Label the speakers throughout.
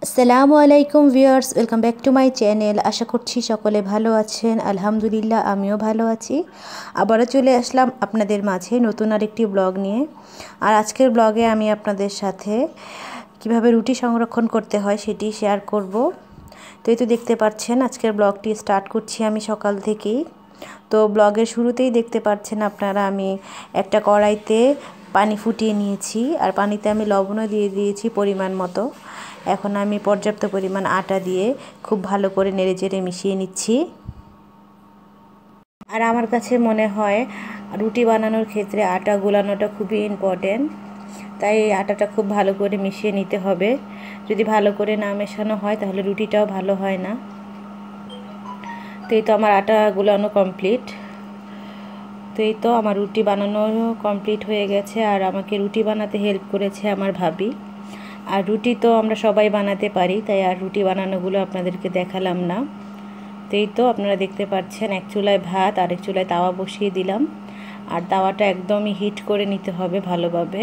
Speaker 1: আসসালামু আলাইকুম viewers, welcome back to my channel. আশা করছি সকলে ভালো আছেন। আলহামদুলিল্লাহ, আমিও ভালো আছি। আবারও চলে আসলাম আপনাদের মাঝে নতুন আরেকটি ব্লগ নিয়ে। আর আজকের ব্লগে আমি আপনাদের সাথে কিভাবে রুটি সংরক্ষণ করতে হয় সেটি শেয়ার করব। তো এই তো দেখতে পাচ্ছেন আজকের ব্লগটি স্টার্ট করছি আমি সকাল থেকেই। তো ব্লগের শুরুতেই দেখতে পাচ্ছেন আপনারা আমি একটা কড়াইতে পানি ফুটিয়ে নিয়েছি, আর পানিতে আমি লবণও দিয়ে দিয়েছি পরিমাণ মতো। এখন আমি পর্যাপ্ত পরিমাণ আটা দিয়ে খুব ভালো করে নেড়েচেড়ে মিশিয়ে নিচ্ছি। আর আমার কাছে মনে হয় রুটি বানানোর ক্ষেত্রে আটা গোলানোটা খুবই ইম্পর্টেন্ট, তাই এই আটাটা খুব ভালো করে মিশিয়ে নিতে হবে। যদি ভালো করে না মেশানো হয় তাহলে রুটিটাও ভালো হয় না। তো এই তো আমার আটা গোলানো কমপ্লিট। তো এই তো আমার রুটি বানানো কমপ্লিট হয়ে গেছে, আর আমাকে রুটি বানাতে হেল্প করেছে আমার ভাবি। আর রুটি তো আমরা সবাই বানাতে পারি, তাই আর রুটি বানানোগুলো আপনাদেরকে দেখালাম না। তো এই তো আপনারা দেখতে পাচ্ছেন এক চুলায় ভাত আর এক চুলায় তাওয়া বসিয়ে দিলাম, আর তাওয়াটা একদমই হিট করে নিতে হবে ভালোভাবে।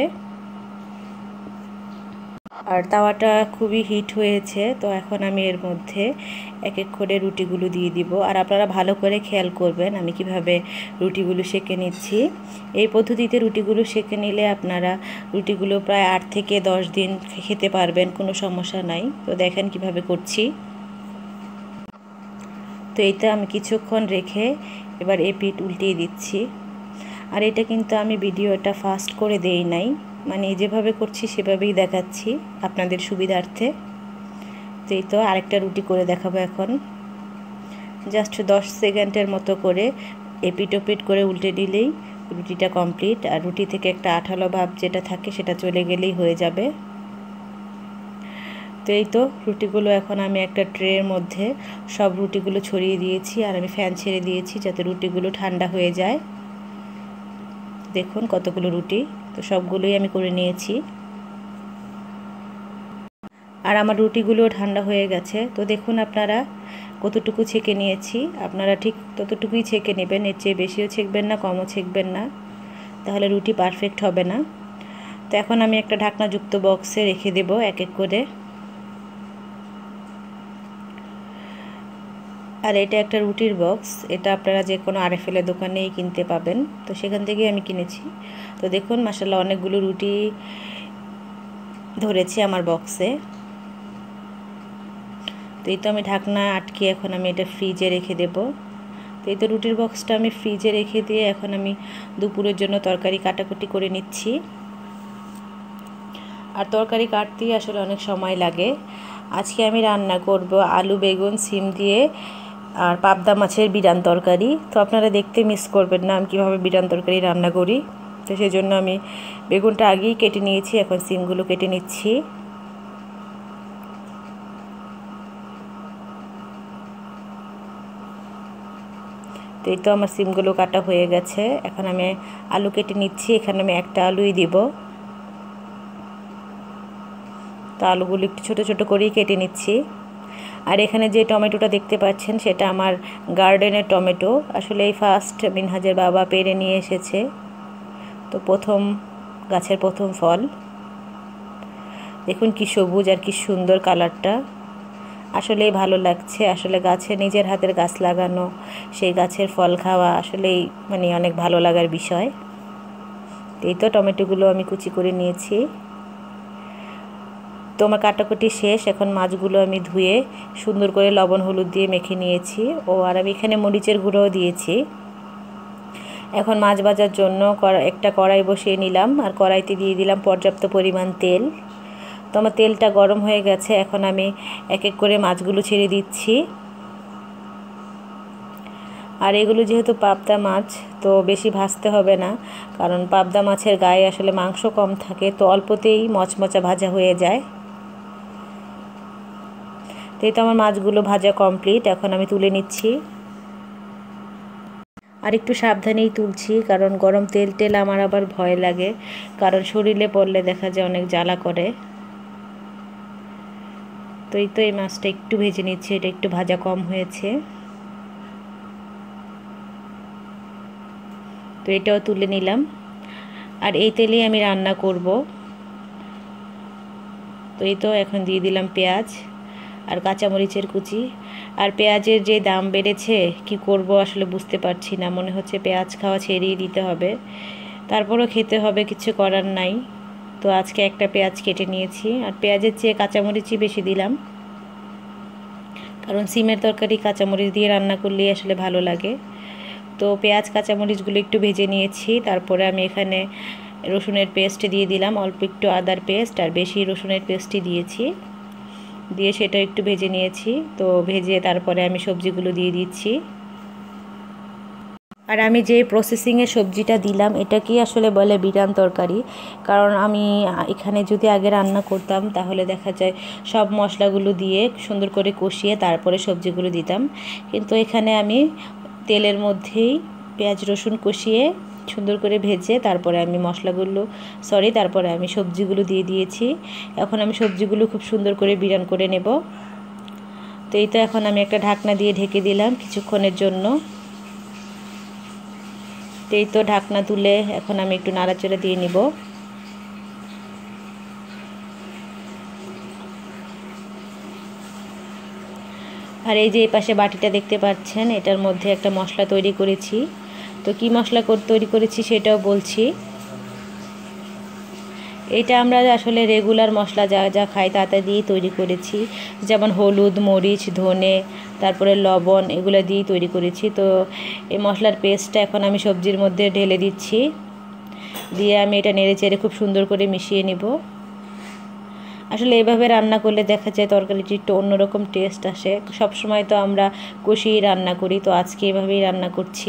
Speaker 1: আর তাওয়াটা খুবই হিট হয়েছে। তো এখন আমি এর মধ্যে এক এক করে রুটিগুলো দিয়ে দিব। আর আপনারা ভালো করে খেয়াল করবেন আমি কিভাবে রুটিগুলো সেঁকে নিচ্ছি। এই পদ্ধতিতে রুটিগুলো সেঁকে নিলে আপনারা রুটিগুলো প্রায় 8 থেকে 10 দিন খেতে পারবেন, কোনো সমস্যা নাই। তো দেখেন কিভাবে করছি। তো এইটা আমি কিছুক্ষণ রেখে এবার এপিঠ উল্টিয়ে দিচ্ছি। আর এটা কিন্তু আমি ভিডিওটা ফাস্ট করে দেই নাই, মানে যেভাবে করছি সেভাবেই দেখাচ্ছি আপনাদের সুবিধার্থে। তো এই তো আরেকটা রুটি করে দেখাবো এখন। জাস্ট 10 সেকেন্ডের মতো করে এপিঠ ওপিঠ করে উল্টে দিলেই রুটিটা কমপ্লিট। আর রুটি থেকে একটা আঠালো ভাব যেটা থাকে সেটা চলে গেলেই হয়ে যাবে। তো এই তো রুটিগুলো এখন আমি একটা ট্রের মধ্যে সব রুটিগুলো ছড়িয়ে দিয়েছি, আর আমি ফ্যান ছেড়ে দিয়েছি যাতে রুটিগুলো ঠান্ডা হয়ে যায়। দেখুন কতগুলো রুটি, তো সবগুলোই আমি করে নিয়েছি। আর আমার রুটিগুলো ঠান্ডা হয়ে গেছে। তো দেখুন আপনারা কতটুকু ছেঁকে নিয়েছি, আপনারা ঠিক ততটুকুই ছেঁকে নেবেন, এর চেয়ে বেশিও ছেঁকবেন না কমও ছেঁকবেন না, তাহলে রুটি পারফেক্ট হবে না। তো এখন আমি একটা ঢাকনাযুক্ত বক্সে রেখে দেব এক এক করে। আর এটা একটা রুটির বক্স, এটা আপনারা যে কোনো আরএফএল এর দোকানেই কিনতে পাবেন, তো সেখান থেকেই আমি কিনেছি। তো দেখুন মাশাআল্লাহ অনেকগুলো রুটি ধরেছি আমার বক্সে। তো এই তো আমি ঢাকনা আটকে এখন আমি এটা ফ্রিজে রেখে দেব। তো এই তো রুটির বক্সটা আমি ফ্রিজে রেখে দিয়ে এখন আমি দুপুরের জন্য তরকারি কাটাকুটি করে নিচ্ছি। আর তরকারি কাটতেই আসলে অনেক সময় লাগে। আজকে আমি রান্না করব আলু বেগুন সিম দিয়ে আর পাবদা মাছের বিরান তরকারি। তো আপনারা দেখতে মিস করবেন না আমি কীভাবে বিরান তরকারি রান্না করি। তো সেই জন্য আমি বেগুনটা আগেই কেটে নিয়েছি, এখন সিমগুলো কেটে নিচ্ছি। তো এই তো আমার সিমগুলো কাটা হয়ে গেছে, এখন আমি আলু কেটে নিচ্ছি। এখানে আমি একটা আলুই দিব। তো আলুগুলো একটু ছোটো ছোটো করেই কেটে নিচ্ছি। আর এখানে যে টমেটোটা দেখতে পাচ্ছেন সেটা আমার গার্ডেনের টমেটো, আসলে এই ফার্স্ট মিনহাজের বাবা পেড়ে নিয়ে এসেছে, তো প্রথম গাছের প্রথম ফল। দেখুন কি সবুজ আর কি সুন্দর কালারটা, আসলেই ভালো লাগছে। আসলে গাছে নিজের হাতের গাছ লাগানো, সেই গাছের ফল খাওয়া আসলেই মানে অনেক ভালো লাগার বিষয়। এই তো টমেটোগুলো আমি কুচি করে নিয়েছি। তো আমার কাটাকুটি শেষ, এখন মাছগুলো আমি ধুয়ে সুন্দর করে লবণ হলুদ দিয়ে মেখে নিয়েছি। আর আমি এখানে মরিচের গুঁড়োও দিয়েছি। এখন মাছ ভাজার জন্য একটা কড়াই বসিয়ে নিলাম, আর কড়াইতে দিয়ে দিলাম পর্যাপ্ত পরিমাণ তেল। তো আমার তেলটা গরম হয়ে গেছে, এখন আমি এক এক করে মাছগুলো ছেড়ে দিচ্ছি। আর এগুলো যেহেতু পাবদা মাছ, তো বেশি ভাজতে হবে না, কারণ পাবদা মাছের গায়ে আসলে মাংস কম থাকে, তো অল্পতেই মচমচা ভাজা হয়ে যায়। তো এই তো আমার মাছগুলো ভাজা কমপ্লিট, এখন আমি তুলে নিচ্ছি। আর একটু সাবধানেই তুলছি, কারণ গরম তেল আমার আবার ভয় লাগে, কারণ শরীরে পড়লে দেখা যায় অনেক জ্বালা করে। তো এই তো এই মাছটা একটু ভেজে নিচ্ছি, এটা একটু ভাজা কম হয়েছে। তো এটাও তুলে নিলাম, আর এই তেলেই আমি রান্না করব। তো এই তো এখন দিয়ে দিলাম পেঁয়াজ। আর কাঁচামরিচের কুচি। আর পেঁয়াজের যে দাম বেড়েছে কি করব আসলে বুঝতে পারছি না, মনে হচ্ছে পেঁয়াজ খাওয়া ছেড়েই দিতে হবে, তারপরও খেতে হবে, কিছু করার নাই। তো আজকে একটা পেঁয়াজ কেটে নিয়েছি, আর পেঁয়াজের চেয়ে কাঁচামরিচই বেশি দিলাম, কারণ সিমের তরকারি কাঁচামরিচ দিয়ে রান্না করলেই আসলে ভালো লাগে। তো পেঁয়াজ কাঁচামরিচগুলো একটু ভেজে নিয়েছি, তারপরে আমি এখানে রসুনের পেস্ট দিয়ে দিলাম, অল্প একটু আদার পেস্ট আর বেশি রসুনের পেস্টই দিয়েছি, দিয়ে সেটা একটু ভেজে নিয়েছি। তো ভেজে তারপরে আমি সবজিগুলো দিয়ে দিচ্ছি। আর আমি যে প্রসেসিংয়ে সবজিটা দিলাম এটাকেই আসলে বলে বিরান তরকারি, কারণ আমি এখানে যদি আগে রান্না করতাম তাহলে দেখা যায় সব মশলাগুলো দিয়ে সুন্দর করে কষিয়ে তারপরে সবজিগুলো দিতাম, কিন্তু এখানে আমি তেলের মধ্যেই পেঁয়াজ রসুন কষিয়ে সুন্দর করে ভেজে তারপরে আমি তারপরে আমি সবজিগুলো দিয়ে দিয়েছি। এখন আমি সবজিগুলো খুব সুন্দর করে বিরান করে নেব। তো এই তো এখন আমি একটা ঢাকনা দিয়ে ঢেকে দিলাম কিছুক্ষণের জন্য। এই তো ঢাকনা তুলে এখন আমি একটু নাড়াচাড়া দিয়ে নিব। আর এই যে এই পাশে বাটিটা দেখতে পাচ্ছেন, এটার মধ্যে একটা মশলা তৈরি করেছি। তো কি মশলা তৈরি করেছি সেটাও বলছি। এটা আমরা আসলে রেগুলার মশলা যা যা খাই তাতে দিয়েই তৈরি করেছি, যেমন হলুদ, মরিচ, ধনে, তারপরে লবণ, এগুলো দিয়েই তৈরি করেছি। তো এই মশলার পেস্টটা এখন আমি সবজির মধ্যে ঢেলে দিচ্ছি, দিয়ে আমি এটা নেড়েচেড়ে খুব সুন্দর করে মিশিয়ে নিব। আসলে এভাবে রান্না করলে দেখা যায় তরকারিটি একটু অন্যরকম টেস্ট আসে। সবসময় তো আমরা কষিয়েই রান্না করি, তো আজকে এভাবেই রান্না করছি।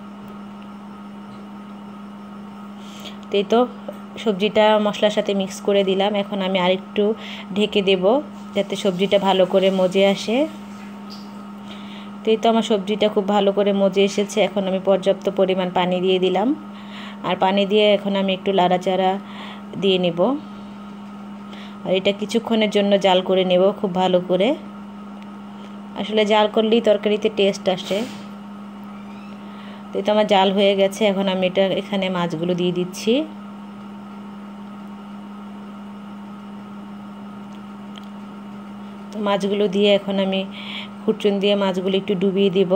Speaker 1: এই তো সবজিটা মশলার সাথে মিক্স করে দিলাম, এখন আমি আরেকটু ঢেকে দেব যাতে সবজিটা ভালো করে মজে আসে। তো এই তো আমার সবজিটা খুব ভালো করে মজে এসেছে, এখন আমি পর্যাপ্ত পরিমাণ পানি দিয়ে দিলাম, আর পানি দিয়ে এখন আমি একটু নাড়াচাড়া দিয়ে নেব। আর এটা কিছুক্ষণের জন্য জাল করে নেব খুব ভালো করে, আসলে জাল করলেই তরকারিতে টেস্ট আসে। তো এই তো আমার জাল হয়ে গেছে, এখন আমি এখানে মাছগুলো দিয়ে দিচ্ছি। তো মাছগুলো দিয়ে এখন আমি খুরচুন দিয়ে মাছগুলো একটু ডুবিয়ে দেব।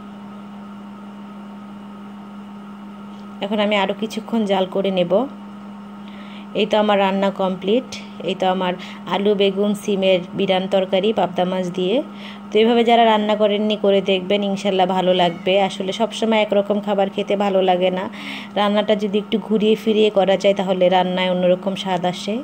Speaker 1: এখন আমি আরও কিছুক্ষণ জাল করে নেব। এই তো আমার রান্না কমপ্লিট। এই তো আমার আলু বেগুন সিমের বিরান তরকারি পাবদা মাছ দিয়ে। তো এইভাবে যারা রান্না করেননি করে দেখবেন, ইনশাল্লাহ ভালো লাগবে। আসলে সবসময় একরকম খাবার খেতে ভালো লাগে না, রান্নাটা যদি একটু ঘুরিয়ে ফিরিয়ে করা যায় তাহলে রান্নায় অন্যরকম স্বাদ আসে।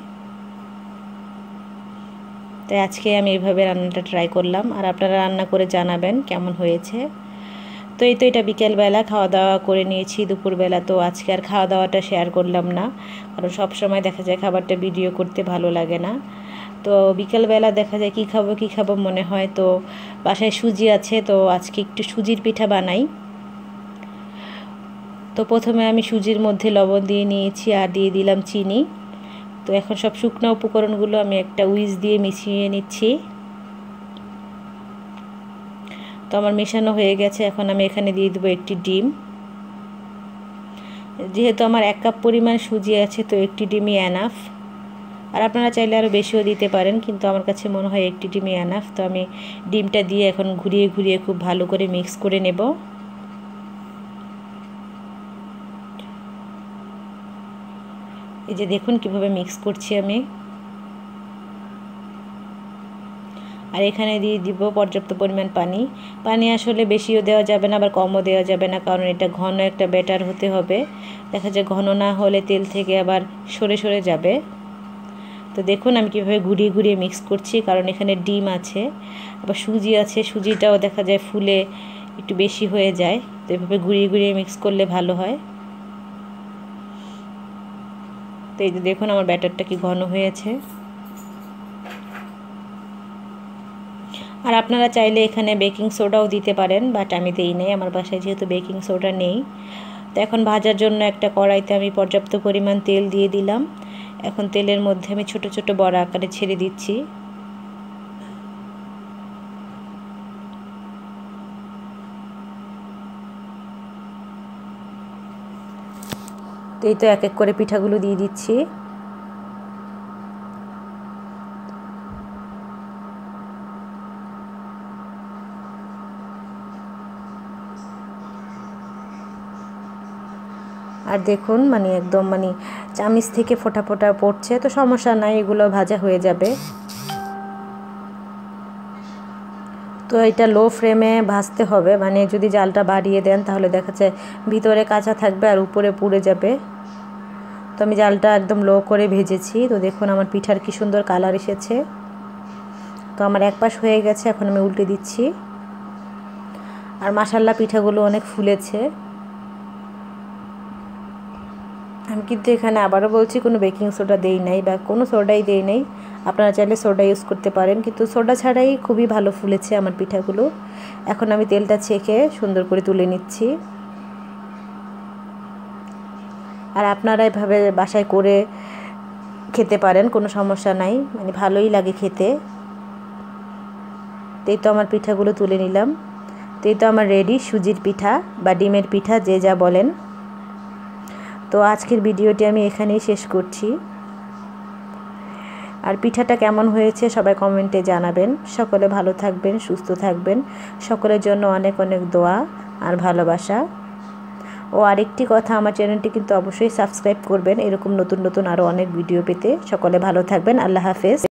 Speaker 1: তাই আজকে আমি এইভাবে রান্নাটা ট্রাই করলাম, আর আপনারা রান্না করে জানাবেন কেমন হয়েছে। তো এই তো এটা বিকেলবেলা খাওয়া দাওয়া করে নিয়েছি দুপুরবেলা। তো আজকে আর খাওয়া দাওয়াটা শেয়ার করলাম না, কারণ সব সময় দেখা যায় খাবারটা ভিডিও করতে ভালো লাগে না। তো বিকেলবেলা দেখা যায় কী খাবো মনে হয়, তো বাসায় সুজি আছে, তো আজকে একটু সুজির পিঠা বানাই। তো প্রথমে আমি সুজির মধ্যে লবণ দিয়ে নিয়েছি আর দিয়ে দিলাম চিনি। তো এখন সব শুকনো উপকরণগুলো আমি একটা উইস্ক দিয়ে মিশিয়ে নিচ্ছি। তো আমার মেশানো হয়ে গেছে, এখন আমি এখানে দিয়ে দেবো একটি ডিম। যেহেতু আমার 1 কাপ পরিমাণ সুজি আছে, তো একটি ডিমই এনাফ। আর আপনারা চাইলে আরও বেশিও দিতে পারেন, কিন্তু আমার কাছে মনে হয় একটি ডিমই এনাফ। তো আমি ডিমটা দিয়ে এখন ঘুরিয়ে ঘুরিয়ে খুব ভালো করে মিক্স করে নেব। এই যে দেখুন কিভাবে মিক্স করছি আমি। আর এখানে দিয়ে দিব পর্যাপ্ত পরিমাণ পানি। পানি আসলে বেশিও দেওয়া যাবে না আবার কমও দেওয়া যাবে না, কারণ এটা ঘন একটা ব্যাটার হতে হবে। দেখা যায় ঘন না হলে তেল থেকে আবার সরে সরে যাবে। তো দেখুন আমি কীভাবে ঘুরিয়ে ঘুরিয়ে মিক্স করছি, কারণ এখানে ডিম আছে আবার সুজি আছে, সুজিটাও দেখা যায় ফুলে একটু বেশি হয়ে যায়। তো এভাবে ঘুরিয়ে ঘুরিয়ে মিক্স করলে ভালো হয়। তো এই যে দেখুন আমার ব্যাটারটা কি ঘন হয়েছে। আর আপনারা চাইলে এখানে বেকিং সোডাও দিতে পারেন, বাট আমি দিই নাই, আমার বাসায় যেহেতু বেকিং সোডা নেই। তো এখন ভাজার জন্য একটা কড়াইতে আমি পর্যাপ্ত পরিমাণ তেল দিয়ে দিলাম। এখন তেলের মধ্যে আমি ছোট ছোট বড়া আকারে ছেড়ে দিচ্ছি। তো এই তো এক এক করে পিঠাগুলো দিয়ে দিচ্ছি। আর দেখুন মানে একদম মানে চামিচ থেকে ফোঁটা ফোঁটা পড়ছে, তো সমস্যা নাই, এগুলো ভাজা হয়ে যাবে। তো এটা লো ফ্লেমে ভাজতে হবে, মানে যদি জালটা বাড়িয়ে দেন তাহলে দেখা যায় ভিতরে কাঁচা থাকবে আর উপরে পুড়ে যাবে। তো আমি জালটা একদম লো করে ভেজেছি। তো দেখুন আমার পিঠার কি সুন্দর কালার এসেছে। তো আমার এক পাশ হয়ে গেছে, এখন আমি উল্টে দিচ্ছি। আর মাশাআল্লাহ পিঠাগুলো অনেক ফুলেছে। আমি কিন্তু এখানে আবারও বলছি কোনো বেকিং সোডা দেই নাই বা কোনো সোডাই দেই নাই, আপনারা চাইলে সোডা ইউজ করতে পারেন, কিন্তু সোডা ছাড়াই খুবই ভালো ফুলেছে আমার পিঠাগুলো। এখন আমি তেলটা ছেঁকে সুন্দর করে তুলে নিচ্ছি। আর আপনারা এভাবে বাসায় করে খেতে পারেন, কোনো সমস্যা নাই, মানে ভালোই লাগে খেতে। এই তো আমার পিঠাগুলো তুলে নিলাম। তো এই তো আমার রেডি সুজির পিঠা বা ডিমের পিঠা, যে যা বলেন। তো আজকের ভিডিওটি আমি এখানেই শেষ করছি। আর পিঠাটা কেমন হয়েছে সবাই কমেন্টে জানাবেন। সকলে ভালো থাকবেন, সুস্থ থাকবেন। সকলের জন্য অনেক অনেক দোয়া আর ভালোবাসা। ও আরেকটি কথা, আমার চ্যানেলটি কিন্তু অবশ্যই সাবস্ক্রাইব করবেন, এরকম নতুন নতুন আরও অনেক ভিডিও পেতে। সকলে ভালো থাকবেন। আল্লাহ হাফেজ।